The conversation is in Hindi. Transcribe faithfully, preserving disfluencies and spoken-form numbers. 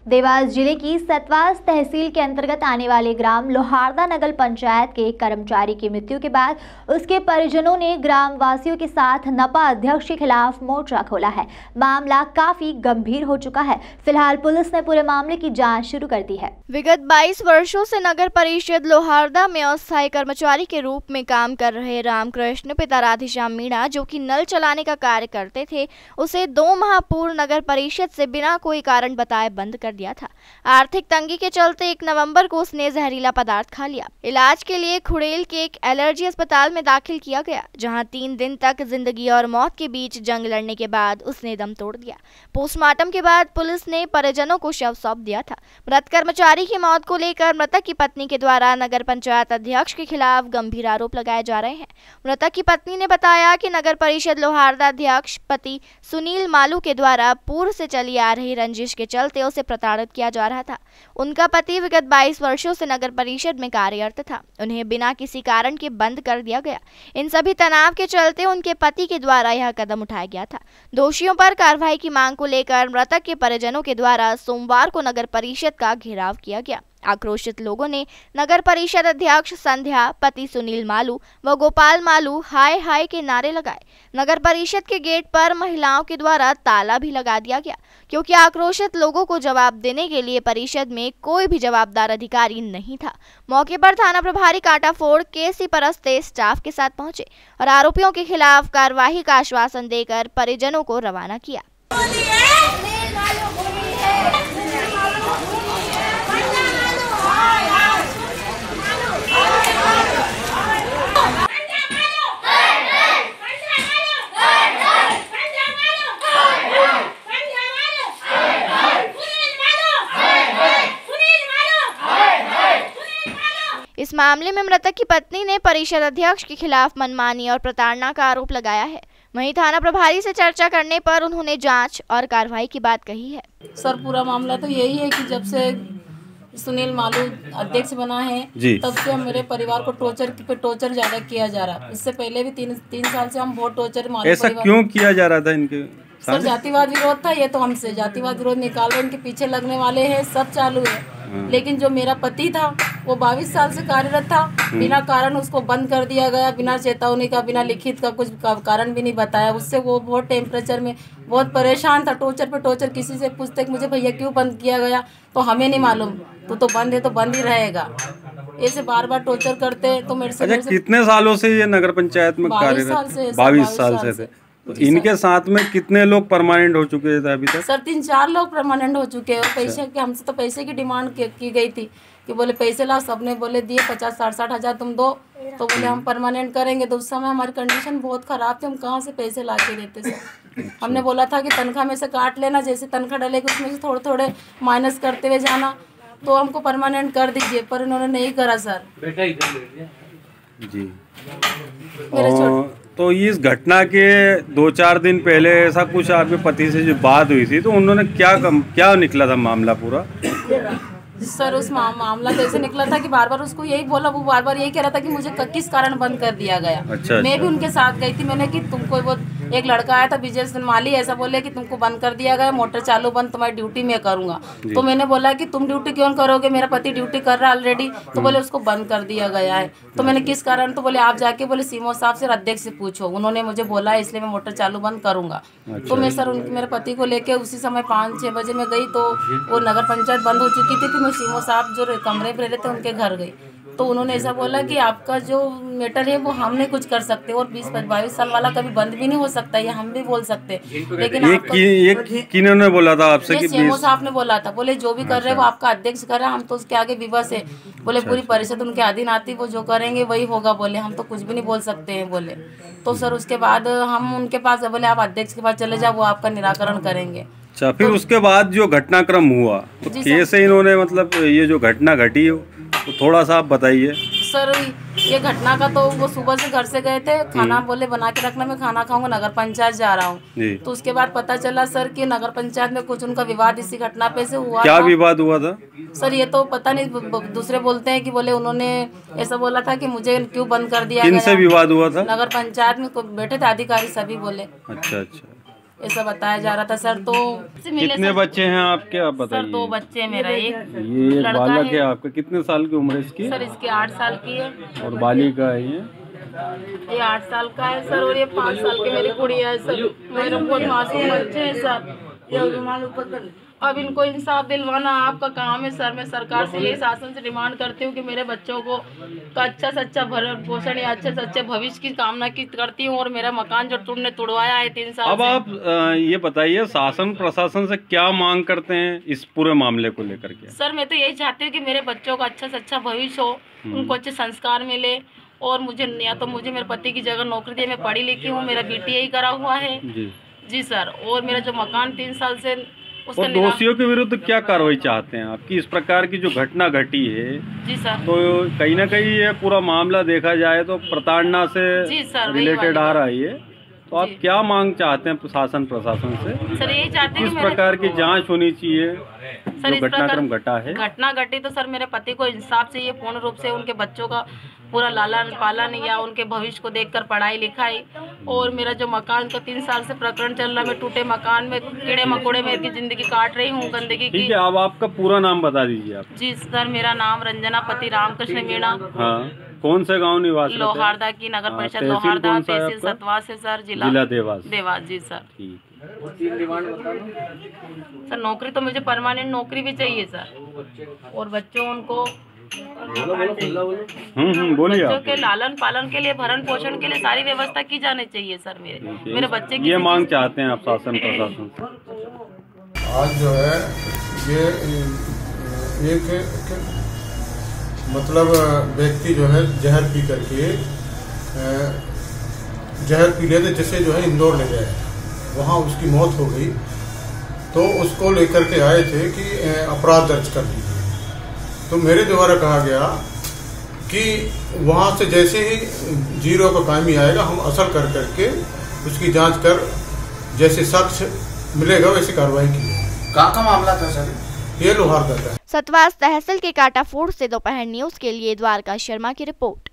देवास जिले की सतवास तहसील के अंतर्गत आने वाले ग्राम लोहारदा नगर पंचायत के एक कर्मचारी की मृत्यु के बाद उसके परिजनों ने ग्राम वासियों के साथ नपा अध्यक्ष के खिलाफ मोर्चा खोला है। मामला काफी गंभीर हो चुका है। फिलहाल पुलिस ने पूरे मामले की जांच शुरू कर दी है। विगत बाईस वर्षों से नगर परिषद लोहारदा में अस्थायी कर्मचारी के रूप में काम कर रहे रामकृष्ण पिता राधेश्याम मीणा, जो कि नल चलाने का कार्य करते थे, उसे दो माह पूर्व नगर परिषद से बिना कोई कारण बताए बंद कर दिया था। आर्थिक तंगी के चलते एक नवंबर को उसने जहरीला पदार्थ खा लिया। इलाज के लिए खुड़ेल के एक एलर्जी अस्पताल में दाखिल किया गया, जहां तीन दिन तक जिंदगी और मौत के बीच जंग लड़ने के बाद उसने दम तोड़ दिया। पोस्टमार्टम के बाद पुलिस ने परिजनों को शव सौंप दिया था। मृत कर्मचारी की मौत को लेकर मृतक की पत्नी के द्वारा नगर पंचायत अध्यक्ष के खिलाफ गंभीर आरोप लगाए जा रहे हैं। मृतक की पत्नी ने बताया कि नगर परिषद लोहारदा अध्यक्ष पति सुनील मालू के द्वारा पूर्व से चली आ रही रंजिश के चलते उसे प्रताड़ित किया जा रहा था। उनका पति विगत बाईस वर्षों से नगर परिषद में कार्यरत था। उन्हें बिना किसी कारण के बंद कर दिया गया। इन सभी तनाव के चलते उनके पति के द्वारा यह कदम उठाया गया था। दोषियों पर कार्रवाई की मांग को लेकर मृतक के परिजनों के द्वारा सोमवार को नगर परिषद का घेराव किया गया। आक्रोशित लोगों ने नगर परिषद अध्यक्ष संध्या, पति सुनील मालू व गोपाल मालू हाय हाय के नारे लगाए। नगर परिषद के गेट पर महिलाओं के द्वारा ताला भी लगा दिया गया, क्योंकि आक्रोशित लोगों को जवाब देने के लिए परिषद में कोई भी जवाबदार अधिकारी नहीं था। मौके पर थाना प्रभारी कांटाफोड़ केसी परस्ते स्टाफ के साथ पहुंचे और आरोपियों के खिलाफ कार्यवाही का आश्वासन देकर परिजनों को रवाना किया। इस मामले में मृतक की पत्नी ने परिषद अध्यक्ष के खिलाफ मनमानी और प्रताड़ना का आरोप लगाया है। वहीं थाना प्रभारी से चर्चा करने पर उन्होंने जांच और कार्रवाई की बात कही है। सर, पूरा मामला तो यही है कि जब से सुनील मालू अध्यक्ष बना है तब से हम मेरे परिवार को टॉर्चर पे टॉर्चर ज्यादा किया जा रहा है। इससे पहले भी तीन तीन साल से हम बहुत टॉर्चर मालू ऐसा क्यों किया जा रहा था इनके? सर, जातिवाद विरोध था। ये तो हमसे जातिवाद विरोध निकाल रहे, इनके पीछे लगने वाले हैं, सब चालू है। लेकिन जो मेरा पति था वो बाईस साल से कार्यरत था। बिना कारण उसको बंद कर दिया गया, बिना चेतावनी का, बिना लिखित का कुछ कारण भी नहीं बताया। उससे वो बहुत टेम्परेचर में बहुत परेशान था। टॉर्चर पे टॉर्चर, किसी से पूछते मुझे भैया क्यों बंद किया गया, तो हमें नहीं मालूम, तो तो बंद है तो बंद ही रहेगा। ऐसे बार बार टॉर्चर करते तो मेरे से, अच्छा, मेरे से कितने सालों से ये नगर पंचायत में कार्यरत? बाईस साल से थे। तो इनके साथ में कितने लोग परमानेंट हो चुके थे अभी तक? सर, तीन चार लोग परमानेंट हो चुके हैं। और पैसे के, हमसे तो पैसे की डिमांड की गई थी कि बोले पैसे ला, सबने बोले दिए पचास साठ साठ हजार तुम दो, तो बोले हम परमानेंट करेंगे। तो उस समय हमारी कंडीशन बहुत खराब थी, हम कहाँ से पैसे ला के देते सर। हमने बोला था कि तनख्वाह में से काट लेना, जैसे तनख्वाह डलेगी उसमें से थोड़े थोड़े माइनस करते हुए जाना, तो हमको परमानेंट कर दीजिए, पर उन्होंने नहीं करा सर। जी। और तो इस घटना के दो चार दिन पहले ऐसा कुछ आपके पति से जो बात हुई थी, तो उन्होंने क्या कम, क्या निकला था मामला पूरा? सर, उस मा, मामला तो ऐसे निकला था कि बार बार उसको यही बोला, वो बार बार यही कह रहा था कि मुझे किस कारण बंद कर दिया गया। अच्छा, मैं भी उनके साथ गई थी। मैंने कि तुमको वो एक लड़का आया था विजय माली, ऐसा बोले कि तुमको बंद कर दिया गया, मोटर चालू बंद, तुम्हारी ड्यूटी मैं करूंगा। तो मैंने बोला कि तुम ड्यूटी क्यों करोगे, मेरा पति ड्यूटी कर रहा है ऑलरेडी। तो बोले उसको बंद कर दिया गया है। तो मैंने किस कारण, तो बोले आप जाके बोले सीमो साहब से, अध्यक्ष से पूछो, उन्होंने मुझे बोला है इसलिए मैं मोटर चालू बंद करूंगा। तो मैं सर उनके मेरे पति को लेके उसी समय पाँच छः बजे में गई, तो वो नगर पंचायत बंद हो चुकी थी। फिर मैं सीमो साहब जो कमरे पे रहे थे उनके घर गई, तो उन्होंने ऐसा बोला कि आपका जो मैटर है वो हम नहीं कुछ कर सकते, और बीस बाईस साल वाला कभी बंद भी नहीं हो सकता, ये हम भी बोल सकते। लेकिन ये कि, ये किन्होंने बोला था आपसे? कि सीएमओ साहब ने बोला था, बोले जो भी कर रहे हैं वो आपका अध्यक्ष कर रहा है, हम तो उसके आगे विवश है। बोले पूरी परिषद उनके अधीन आती, वो जो करेंगे वही होगा, बोले हम तो कुछ भी नहीं बोल सकते हैं बोले। तो सर उसके बाद हम उनके पास बोले आप अध्यक्ष के पास चले जाओ, वो आपका निराकरण करेंगे। अच्छा, फिर तो, उसके बाद जो घटनाक्रम हुआ तो कैसे इन्होंने, मतलब ये जो घटना घटी हो तो थोड़ा सा आप बताइए। सर, ये घटना का तो वो सुबह से घर से गए थे, खाना बोले बना के रखना, मैं खाना खाऊंगा, नगर पंचायत जा रहा हूँ। तो उसके बाद पता चला सर कि नगर पंचायत में कुछ उनका विवाद इसी घटना पे से हुआ। क्या विवाद हुआ था सर? ये तो पता नहीं, दूसरे बोलते हैं कि बोले उन्होंने ऐसा बोला था कि मुझे क्यों बंद कर दिया। किनसे विवाद हुआ था? नगर पंचायत में बैठे थे अधिकारी सभी बोले। अच्छा अच्छा। ऐसा बताया जा रहा था सर। तो कितने बच्चे हैं आपके, आप बताइए? सर दो बच्चे मेरा, एक ये लड़का बालक है। है आपका, कितने साल की उम्र है इसकी? सर इसकी आठ साल की है। और बालिका है ये? ये आठ साल का है सर, और ये पाँच साल की मेरी गुड़िया है सर। मेरे बहुत मासूम बच्चे हैं सर। अब इनको इंसाफ दिलवाना आपका काम है सर। मैं सरकार से यही शासन से डिमांड करती हूँ कि मेरे बच्चों को का अच्छा से अच्छा भरण पोषण या अच्छे से अच्छे भविष्य की कामना की करती हूँ। और मेरा मकान जो तुमने तुड़वाया है तीन साल अब से। आप आ, ये बताइए शासन प्रशासन से क्या मांग करते हैं इस पूरे मामले को लेकर के? सर मैं तो यही चाहती हूँ कि मेरे बच्चों का अच्छा से अच्छा भविष्य हो, उनको अच्छे संस्कार मिले। और मुझे या तो मुझे मेरे पति की जगह नौकरी दे। मैं पढ़ी लिखी हूँ, मेरा बी टी आई करा हुआ है जी जी सर। और मेरा जो मकान तीन साल से उसका और दोषियों के विरुद्ध क्या कार्रवाई चाहते हैं आपकी? इस प्रकार की जो घटना घटी है जी सर, तो कहीं ना कहीं ये पूरा मामला देखा जाए तो प्रताड़ना से जी सर, वही रिलेटेड वाली आ रहा है ये। तो आप क्या मांग चाहते हैं प्रशासन प्रशासन से? सर यही चाहते हैं किस कि मेरे- प्रकार की जांच होनी चाहिए सर जो इस घटनाक्रम प्रकार घटा है? घटना घटी तो सर मेरे पति को इंसाफ चाहिए, पूर्ण रूप से उनके बच्चों का पूरा लालन पालन या उनके भविष्य को देखकर पढ़ाई लिखाई। और मेरा जो मकान का तीन साल से प्रकरण चल रहा है, मैं टूटे मकान में कीड़े मकोड़े में की जिंदगी काट रही हूँ गंदगी की। ठीक है, अब आपका पूरा नाम बता दीजिए आप। जी सर, मेरा नाम रंजना पति रामकृष्ण मीणा, हाँ, कौन से गांव निवास? लोहारदा की नगर परिषद तहसील लोहारदा, कौन सा है तहसील आपका? सतवास है सर, जिला जिला देवास। देवास जी सर। ठीक सर नौकरी तो मुझे परमानेंट नौकरी भी चाहिए सर। और बच्चों उनको हम्म हम्म बोलिए बच्चों आप। के लालन पालन के लिए, भरण पोषण के लिए सारी व्यवस्था की जानी चाहिए सर। मेरे मेरे बच्चे की ये मांग चाहते हैं आप शासन प्रशासन से? आज जो है ये एक, एक मतलब व्यक्ति जो है जहर पी करके जहर पी लेते, जैसे जो है इंदौर ले गए, वहाँ उसकी मौत हो गई। तो उसको लेकर के आए थे कि अपराध दर्ज कर लीजिए। तो मेरे द्वारा कहा गया कि वहाँ से जैसे ही जीरो का टाइम ही आएगा, हम असल कर करके उसकी जांच कर जैसे शख्स मिलेगा वैसी कार्रवाई की जाएगी। कहाँ का मामला था सर? ये लोहारदा का है। सतवास तहसील के काटाफोड़ से दोपहर न्यूज के लिए द्वारका शर्मा की रिपोर्ट।